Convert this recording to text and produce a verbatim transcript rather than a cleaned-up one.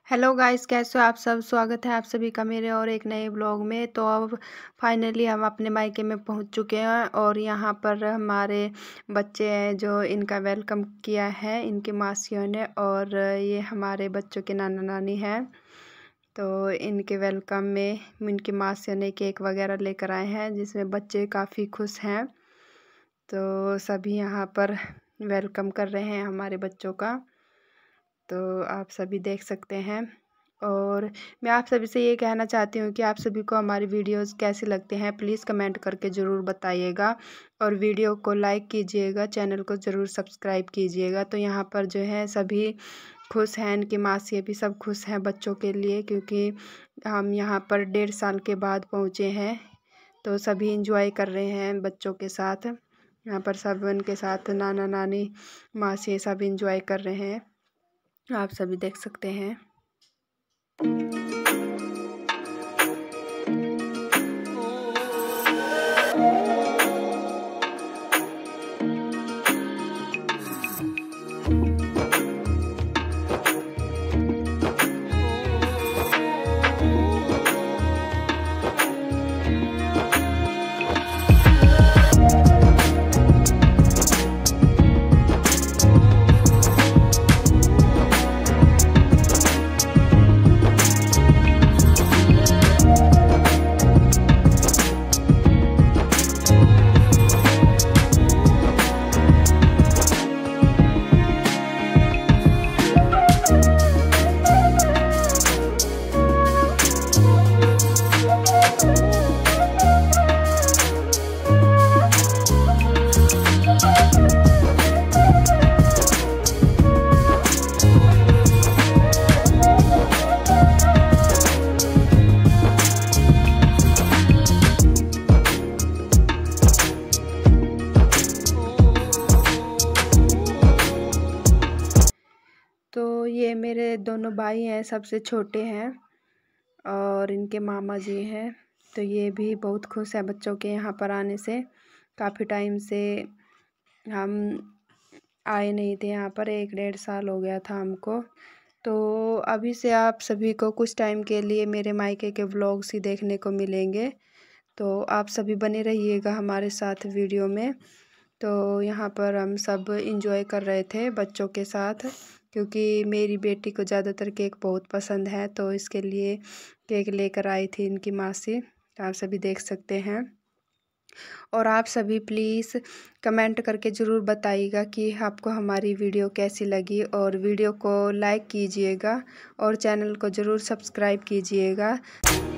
Hello guys, कैसे हो आप सब। स्वागत है आप सभी का मेरे और एक नए ब्लॉग में। तो अब फाइनली हम अपने मायके में पहुंच चुके हैं और यहाँ पर हमारे बच्चे हैं जो इनका वेलकम किया है इनकी मासियों ने। और ये हमारे बच्चों के नाना नानी हैं। तो इनके वेलकम में इनकी मासियों ने केक वगैरह लेकर आए हैं जिसमें बच्चे काफ़ी खुश हैं। तो सभी यहाँ पर वेलकम कर रहे हैं हमारे बच्चों का, तो आप सभी देख सकते हैं। और मैं आप सभी से ये कहना चाहती हूँ कि आप सभी को हमारी वीडियोस कैसे लगते हैं प्लीज़ कमेंट करके ज़रूर बताइएगा और वीडियो को लाइक कीजिएगा, चैनल को ज़रूर सब्सक्राइब कीजिएगा। तो यहाँ पर जो है सभी खुश हैं, इनकी मासी भी सब खुश हैं बच्चों के लिए, क्योंकि हम यहाँ पर डेढ़ साल के बाद पहुँचे हैं। तो सभी इंजॉय कर रहे हैं बच्चों के साथ। यहाँ पर सब उनके साथ नाना नानी मासी सब इंजॉय कर रहे हैं, आप सभी देख सकते हैं। तो ये मेरे दोनों भाई हैं, सबसे छोटे हैं और इनके मामा जी हैं। तो ये भी बहुत खुश है बच्चों के यहाँ पर आने से। काफ़ी टाइम से हम आए नहीं थे यहाँ पर, एक डेढ़ साल हो गया था हमको। तो अभी से आप सभी को कुछ टाइम के लिए मेरे मायके के व्लॉग्स ही देखने को मिलेंगे, तो आप सभी बने रहिएगा हमारे साथ वीडियो में। तो यहाँ पर हम सब इंजॉय कर रहे थे बच्चों के साथ, क्योंकि मेरी बेटी को ज़्यादातर केक बहुत पसंद है, तो इसके लिए केक लेकर आई थी इनकी मासी। आप सभी देख सकते हैं। और आप सभी प्लीज़ कमेंट करके ज़रूर बताइएगा कि आपको हमारी वीडियो कैसी लगी, और वीडियो को लाइक कीजिएगा और चैनल को ज़रूर सब्सक्राइब कीजिएगा।